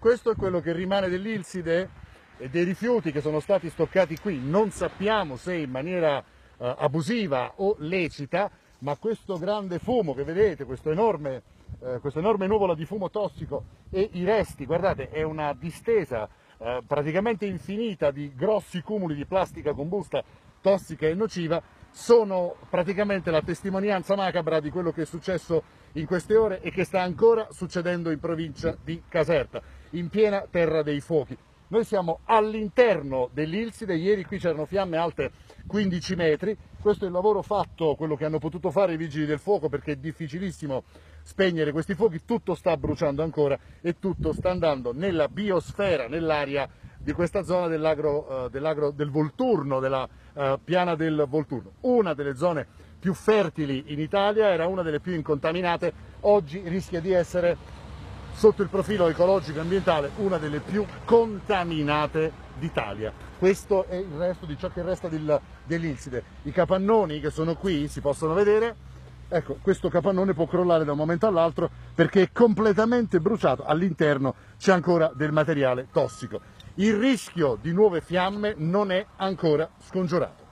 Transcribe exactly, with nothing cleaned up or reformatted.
questo è quello che rimane dell'Ilside e dei rifiuti che sono stati stoccati qui. Non sappiamo se in maniera eh, abusiva o lecita, ma questo grande fumo che vedete, questo enorme, eh, questa enorme nuvola di fumo tossico e i resti, guardate, è una distesa eh, praticamente infinita di grossi cumuli di plastica combusta tossica e nociva, sono praticamente la testimonianza macabra di quello che è successo in queste ore e che sta ancora succedendo in provincia di Caserta, in piena terra dei fuochi. Noi siamo all'interno dell'Ilside, ieri qui c'erano fiamme alte quindici metri, questo è il lavoro fatto, quello che hanno potuto fare i vigili del fuoco, perché è difficilissimo spegnere questi fuochi, tutto sta bruciando ancora e tutto sta andando nella biosfera, nell'aria di questa zona dell'agro, eh, dell'agro del Volturno, della eh, piana del Volturno, una delle zone più fertili in Italia, era una delle più incontaminate, oggi rischia di essere, sotto il profilo ecologico e ambientale, una delle più contaminate d'Italia. Questo è il resto di ciò che resta del, dell'Ilside. I capannoni che sono qui si possono vedere, ecco, questo capannone può crollare da un momento all'altro perché è completamente bruciato, all'interno c'è ancora del materiale tossico. Il rischio di nuove fiamme non è ancora scongiurato.